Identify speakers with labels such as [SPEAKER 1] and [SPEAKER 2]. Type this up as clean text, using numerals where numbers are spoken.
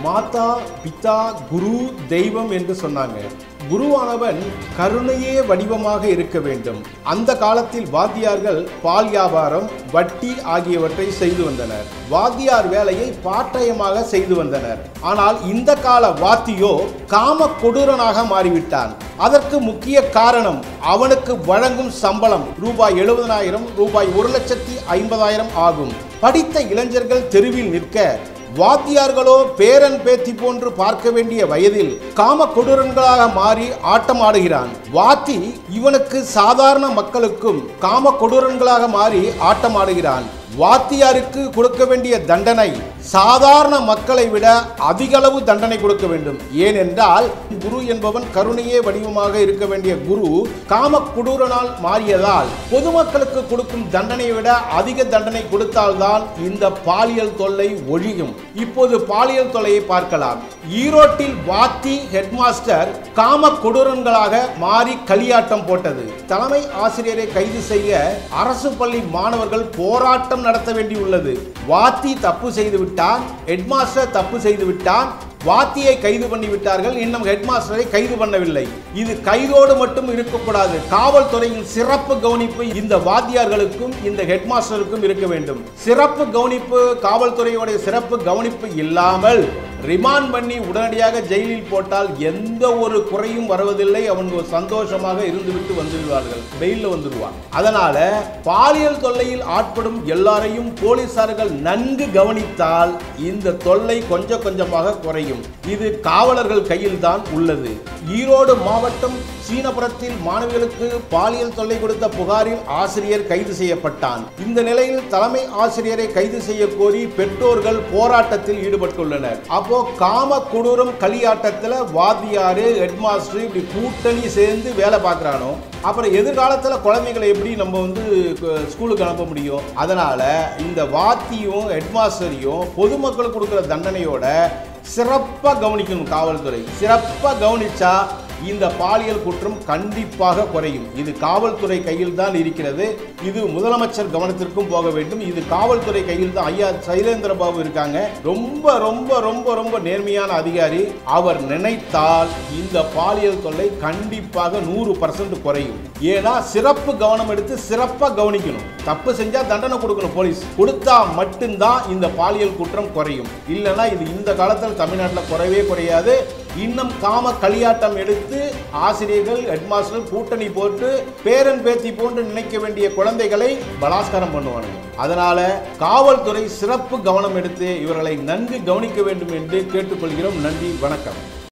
[SPEAKER 1] மாதா, பிதா, குரு, தெய்வம் என்று சொன்னாங்க. குருவானவன் கருணையே வடிவமாக இருக்க வேண்டும். அந்த காலத்தில் வாத்தியார்கள் பால் வியாபாரம், வட்டி ஆகியவற்றை செய்து வந்தனர். வாத்தியார் வேலையை பாட்டயமாக செய்து வந்தனர். ஆனால் இந்த கால வாத்தியோ காம கொடூரனாக மாறிவிட்டான். அதற்கு முக்கிய காரணம் அவனுக்கு வழங்கும் சம்பளம் ரூபாய் 70,000, ரூபாய் 1,50,000 ஆகும். படித்த இளைஞர்கள் தெருவில் நிற்க வாத்தியார்களோ பேரன் பேத்தி போன்று பார்க்க வேண்டிய வயதில் காம கொடூரன்களாக மாறி ஆட்டம் ஆடுகிறான். வாத்தி இவனுக்கு சாதாரண மக்களுக்கும் காம கொடூரன்களாக மாறி ஆட்டம் ஆடுகிறான். வாத்தியாருக்கு கொடுக்க வேண்டிய தண்டனை சாதாரண மக்களை விட அதிக அளவு தண்டனை கொடுக்க வேண்டும். ஏனென்றால் குரு என்பவன் கருணையே வடிவமாக இருக்க வேண்டிய குரு காம கொடூரனால் மாறியதால் பொதுமக்களுக்கு கொடுக்கும் தண்டனையை விட அதிக தண்டனை கொடுத்தால்தான் இந்த பாலியல் தொல்லை ஒழியும். இப்போது பாலியல் தொல்லையை பார்க்கலாம். ஈரோட்டில் வாத்தி ஹெட்மாஸ்டர் காம கொடூரன்களாக மாறி களியாட்டம் போட்டது. தலைமை ஆசிரியரை கைது செய்ய அரசு பள்ளி மாணவர்கள் போராட்டம் நடத்த வேண்டியுள்ளது. வாத்தி தப்பு செய்து விட்டான், ஹெட்மாஸ்டர் தப்பு செய்து விட்டான், வாத்தியை கைது பண்ணி விட்டார்கள், இன்னும் ஹெட்மாஸ்டரை கைது பண்ணவில்லை. இது கைதோடு மட்டும் இருக்கக்கூடாது. காவல்துறையின் சிறப்பு கவனிப்பு இந்த வாத்தியார்களுக்கும் இந்த ஹெட்மாஸ்டருக்கும் இருக்க வேண்டும். சிறப்பு கவனிப்பு, காவல்துறையோட சிறப்பு கவனிப்பு இல்லாமல் ரிமாண்ட் பண்ணி உடனடியாக ஜெயிலில் போட்டால் எந்த ஒரு குறையும் வருவதில்லை. அவங்க சந்தோஷமாக இருந்துவிட்டு வந்துவிடுவார்கள், பெயில்ல வந்துடுவார். அதனால பாலியல் தொல்லையில் ஆட்படும் எல்லாரையும் போலீசார்கள் நன்கு கவனித்தால் இந்த தொல்லை கொஞ்சம் கொஞ்சமாக குறையும். இது காவலர்கள் கையில் தான் உள்ளது. ஈரோடு மாவட்டம் சீனபுரத்தில் மாணவிகளுக்கு பாலியல் தொல்லை கொடுத்த புகாரில் ஆசிரியர் கைது செய்யப்பட்டான். இந்த நிலையில் தலைமை ஆசிரியரை கைது செய்ய கோரி பெற்றோர்கள் போராட்டத்தில் ஈடுபட்டுள்ளனர். அப்போ காம கொடூரம் களியாட்டத்தில் வாத்தியாரு, ஹெட்மாஸ்டர் இப்படி கூட்டணி சேர்ந்து வேலை பார்க்குறானோ அப்புறம் எதிர்காலத்தில் குழந்தைகளை எப்படி நம்ம ஸ்கூலுக்கு அனுப்ப முடியும்? அதனால இந்த வாத்தியும் ஹெட்மாஸ்டரையும் பொதுமக்கள் கொடுக்குற தண்டனையோட சிறப்பாக கவனிக்கணும். காவல்துறை சிறப்பாக கவனிச்சா இந்த பாலியல் குற்றம் கண்டிப்பாக குறையும். இது காவல்துறை கையில் தான் இருக்கிறது. இது முதலமைச்சர் கவனத்திற்கும் போக வேண்டும். இது காவல்துறை கையில் தான். ஐயா சைலேந்திர பாபு இருக்காங்க, ரொம்ப ரொம்ப ரொம்ப ரொம்ப நேர்மையான அதிகாரி. அவர் நினைத்தால் இந்த பாலியல் தொல்லை கண்டிப்பாக 100% குறையும். ஏன்னா சிறப்பு கவனம் எடுத்து சிறப்பாக கவனிக்கணும். தப்பு செஞ்சா தண்டனை கொடுக்கணும். போலீஸ் கொடுத்தா மட்டும்தான் இந்த பாலியல் குற்றம் குறையும். இல்லைன்னா இது இந்த காலத்தில் தமிழ்நாட்டில் குறையவே குறையாது. இன்னும் காம களியாட்டம் எடுத்து ஆசிரியர்கள், ஹெட்மாஸ்டர் கூட்டணி போட்டு பேரன் பேத்தி போன்று நினைக்க வேண்டிய குழந்தைகளை பலாத்காரம் பண்ணுவாங்க. அதனால காவல்துறை சிறப்பு கவனம் எடுத்து இவர்களை நன்கு கவனிக்க வேண்டும் என்று கேட்டுக்கொள்கிறோம். நன்றி, வணக்கம்.